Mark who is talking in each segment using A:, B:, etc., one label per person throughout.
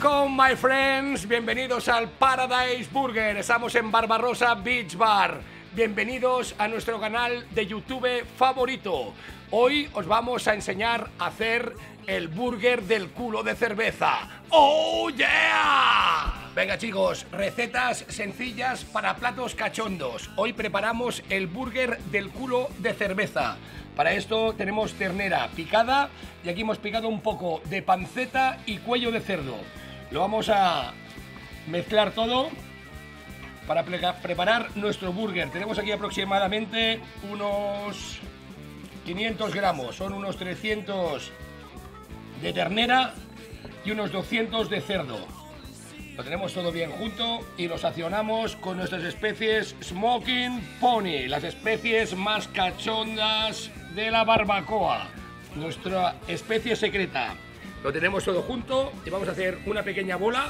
A: Welcome my friends, bienvenidos al Paradise Burger. Estamos en Barbarossa Beach Bar. Bienvenidos a nuestro canal de YouTube favorito. Hoy os vamos a enseñar a hacer el burger del culo de cerveza. ¡Oh yeah! Venga chicos, recetas sencillas para platos cachondos. Hoy preparamos el burger del culo de cerveza. Para esto tenemos ternera picada y aquí hemos picado un poco de panceta y cuello de cerdo. Lo vamos a mezclar todo para preparar nuestro burger. Tenemos aquí aproximadamente unos 500 gramos, son unos 300 de ternera y unos 200 de cerdo. Lo tenemos todo bien junto y lo sazonamos con nuestras especies Smoking Pony, las especies más cachondas de la barbacoa, nuestra especie secreta. Lo tenemos todo junto y vamos a hacer una pequeña bola.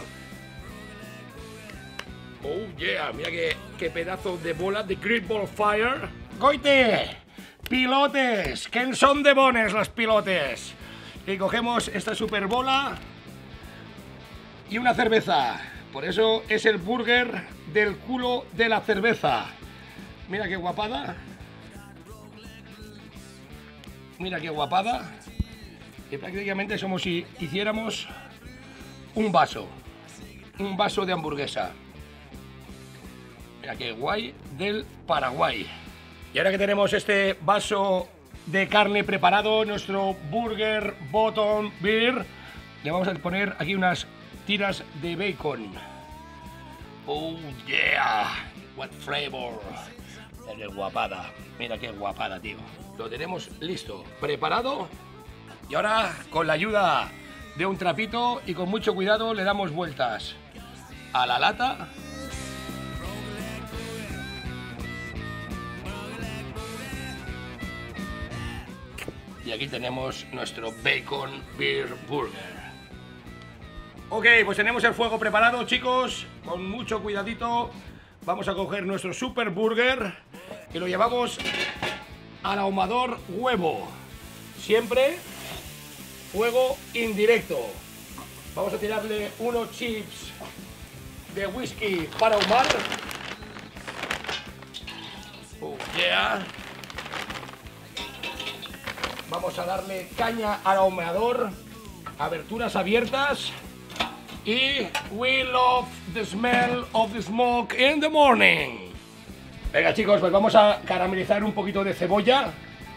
A: Oh yeah, mira qué pedazo de bola de Great Ball Fire. ¡Goite! ¡Pilotes! ¿Quién son de bones los pilotes? Y cogemos esta super bola y una cerveza. Por eso es el burger del culo de la cerveza. Mira qué guapada. Mira qué guapada. Y prácticamente es como si hiciéramos un vaso de hamburguesa. Mira qué guay, del Paraguay. Y ahora que tenemos este vaso de carne preparado, nuestro burger bottom beer, le vamos a poner aquí unas tiras de bacon. Oh yeah, what flavor. Mira qué guapada, mira qué guapada, tío. Lo tenemos listo, preparado. Y ahora, con la ayuda de un trapito y con mucho cuidado, le damos vueltas a la lata. Y aquí tenemos nuestro Bacon Beer Burger. Ok, pues tenemos el fuego preparado, chicos. Con mucho cuidadito vamos a coger nuestro Super Burger y lo llevamos al ahumador huevo. Siempre fuego indirecto. Vamos a tirarle unos chips de whisky para ahumar. Oh yeah. Vamos a darle caña al ahumador, aberturas abiertas. Y we love the smell of the smoke in the morning. Venga chicos, pues vamos a caramelizar un poquito de cebolla.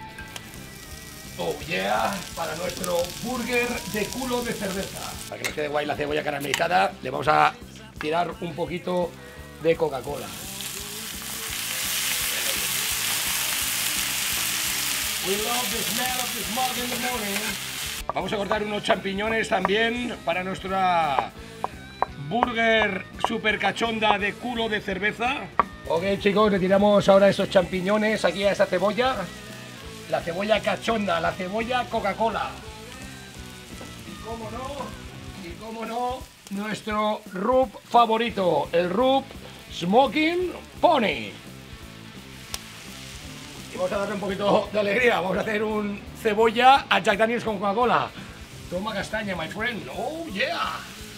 A: Oh yeah, para nuestro burger de culo de cerveza. Para que nos quede guay la cebolla caramelizada, le vamos a tirar un poquito de Coca-Cola. We love the smell of the smoke in the morning. Vamos a cortar unos champiñones también para nuestra burger super cachonda de culo de cerveza. Ok chicos, le tiramos ahora estos champiñones aquí a esta cebolla. La cebolla cachonda, la cebolla Coca-Cola. Y cómo no, nuestro rub favorito, el rub Smoking Pony. Y vamos a darle un poquito de alegría, vamos a hacer un cebolla a Jack Daniels con Coca-Cola. Toma castaña, my friend. Oh yeah.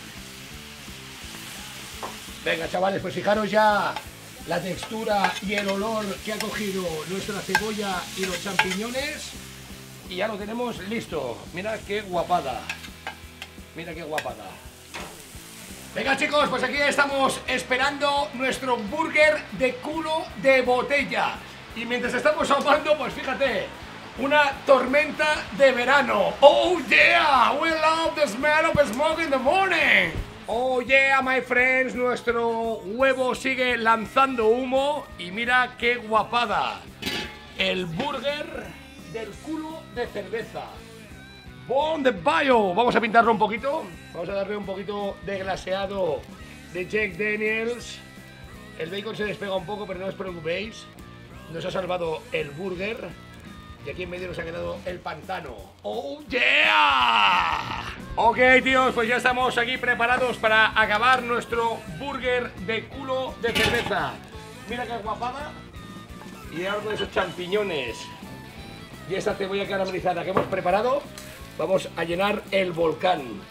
A: Venga chavales, pues fijaros ya la textura y el olor que ha cogido nuestra cebolla y los champiñones. Y ya lo tenemos listo. Mira qué guapada. Mira qué guapada. Venga chicos, pues aquí estamos esperando nuestro burger de culo de botella. Y mientras estamos ahumando, pues fíjate, una tormenta de verano. Oh yeah, we love the smell of smoke in the morning. Oh yeah, my friends, nuestro huevo sigue lanzando humo y mira qué guapada. El burger del culo de cerveza. Bon de Bio. Vamos a pintarlo un poquito. Vamos a darle un poquito de glaseado de Jack Daniels. El bacon se despega un poco, pero no os preocupéis. Nos ha salvado el burger. Y aquí en medio nos ha quedado el pantano. ¡Oh, yeah! Ok, tíos, pues ya estamos aquí preparados para acabar nuestro burger de culo de cerveza. Mira qué guapada. Y ahora con esos champiñones y esta cebolla caramelizada que hemos preparado, vamos a llenar el volcán.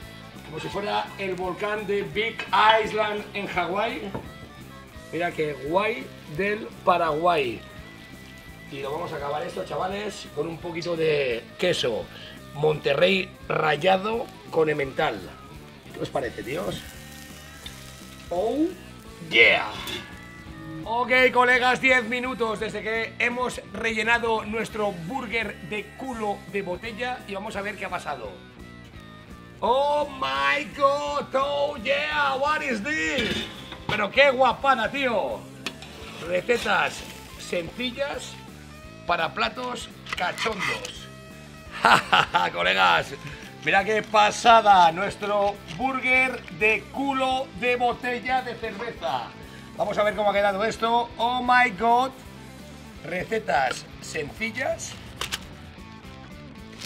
A: como si fuera el volcán de Big Island en Hawái. Mira qué guay, del Paraguay. Y lo vamos a acabar esto, chavales, con un poquito de queso Monterrey rallado con emmental. ¿Qué os parece, tíos? ¡Oh, yeah! Ok, colegas, 10 minutos desde que hemos rellenado nuestro burger de culo de botella y vamos a ver qué ha pasado. ¡Oh, my God! ¡Oh, yeah! ¿What is this? Pero qué guapada, tío. Recetas sencillas para platos cachondos. ¡Ja, colegas! Mira qué pasada, nuestro burger de culo de botella de cerveza. Vamos a ver cómo ha quedado esto. ¡Oh, my God! Recetas sencillas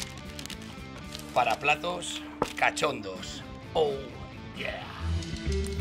A: para platos cachondos. ¡Oh, yeah!